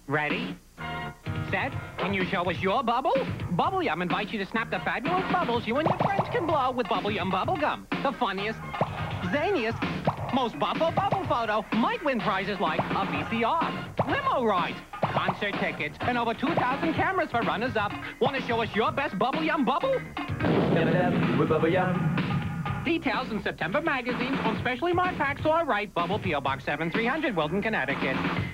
Ready? Set? Can you show us your bubble? Bubble Yum invites you to snap the fabulous bubbles you and your friends can blow with Bubble Yum Bubble Gum. The funniest, zaniest, most buffo bubble photo might win prizes like a VCR, limo rides, concert tickets, and over 2,000 cameras for runners-up. Want to show us your best Bubble Yum bubble? Yum with Bubble Yum. Details in September magazines on specially marked packs or write Bubble P.O. Box 7300, Wilton, Connecticut.